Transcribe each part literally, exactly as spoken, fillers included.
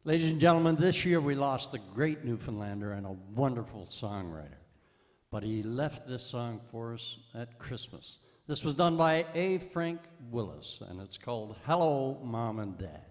Ladies and gentlemen, this year we lost a great Newfoundlander and a wonderful songwriter. But he left this song for us at Christmas. This was done by A. Frank Willis, and it's called Hello, Mom and Dad.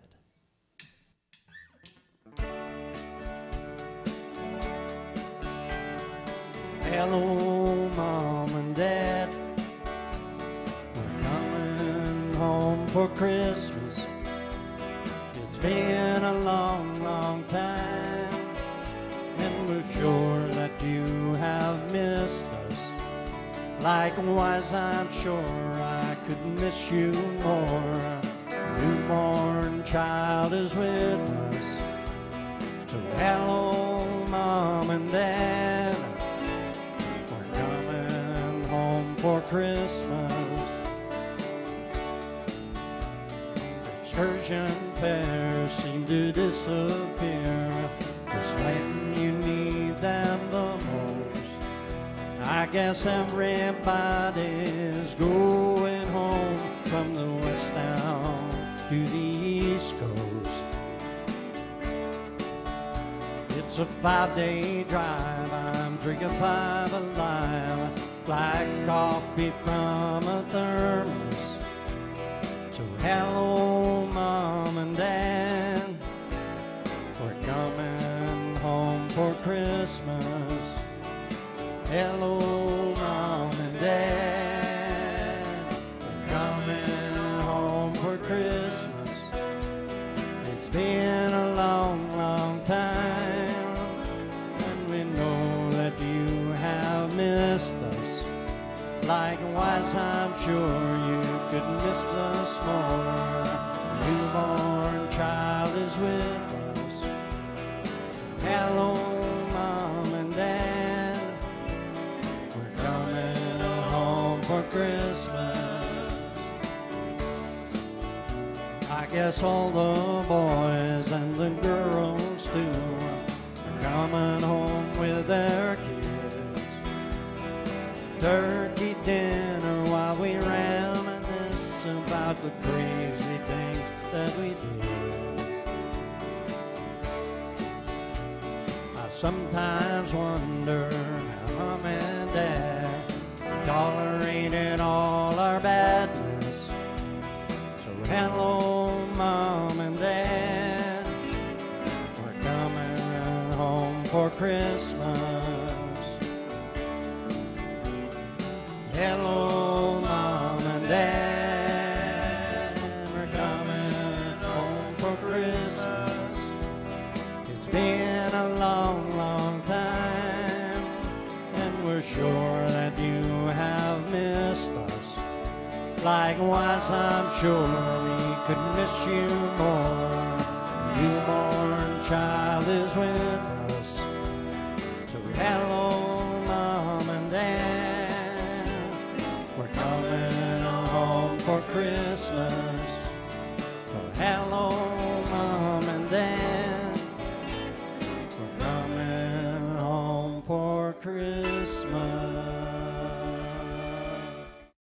Hello, Mom and Dad, we're coming home for Christmas. It's been a long, long time, and we're sure that you have missed us. Likewise, I'm sure I could miss you more. A newborn child is with us. So hello, Mom and Dad, we're coming home for Christmas. Excursion fares seem to disappear just when you need them the most. I guess everybody's going home from the west down to the east coast. It's a five-day drive, I'm drinking five alive, black coffee from a thermos. So hello, Mom and Dad, we're coming home for Christmas. Hello, Mom and Dad, we're coming home for Christmas. It's been a long, long time, and we know that you have missed us. Likewise, I'm sure you could miss us more. A newborn child is with us. Hello, Mom and Dad, we're coming home for Christmas. I guess all the boys and the girls too are coming home with their kids. Turkey dinner while we reminisce about the crazy things that we did. I sometimes wonder how Mom and Dad tolerated all our badness. So hello, Mom and Dad, we're coming home for Christmas. Hello, Mom and Dad, we're coming home for Christmas. It's been a long, long time, and we're sure that you have missed us. Likewise, I'm sure we could miss you more. A newborn child is with us. So hello, Mom and Dad, we're coming home for Christmas. So hello,